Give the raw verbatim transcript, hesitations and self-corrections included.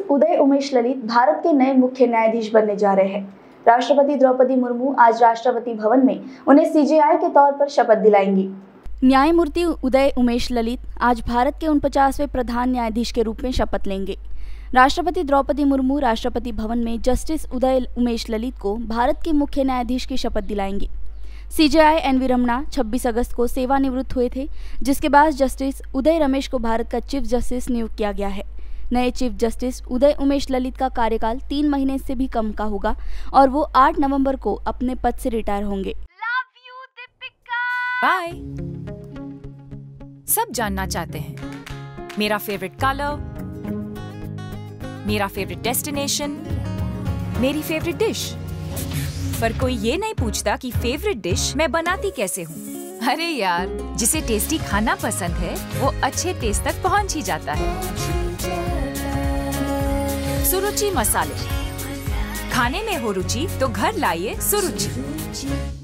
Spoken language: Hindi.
उदय उमेश ललित भारत के नए मुख्य न्यायाधीश बनने जा रहे हैं। राष्ट्रपति द्रौपदी मुर्मू आज राष्ट्रपति भवन में उन्हें सीजेआई के तौर पर शपथ दिलाएंगी। न्यायमूर्ति उदय उमेश ललित आज भारत के उनपचासवें प्रधान न्यायाधीश के रूप में शपथ लेंगे। राष्ट्रपति द्रौपदी मुर्मू राष्ट्रपति भवन में जस्टिस उदय उमेश ललित को भारत के मुख्य न्यायाधीश की शपथ दिलाएंगे। सीजेआई एन वी रमणा छब्बीस अगस्त को सेवानिवृत्त हुए थे, जिसके बाद जस्टिस उदय रमेश को भारत का चीफ जस्टिस नियुक्त किया गया है। नए चीफ जस्टिस उदय उमेश ललित का कार्यकाल तीन महीने से भी कम का होगा और वो आठ नवंबर को अपने पद से रिटायर होंगे। बाय। सब जानना चाहते हैं मेरा फेवरेट कलर, मेरा फेवरेट डेस्टिनेशन, मेरी फेवरेट डिश, पर कोई ये नहीं पूछता कि फेवरेट डिश मैं बनाती कैसे हूँ। अरे यार, जिसे टेस्टी खाना पसंद है वो अच्छे टेस्ट तक पहुँच ही जाता है। सुरुचि मसाले, खाने में हो रुचि तो घर लाइए सुरुचि।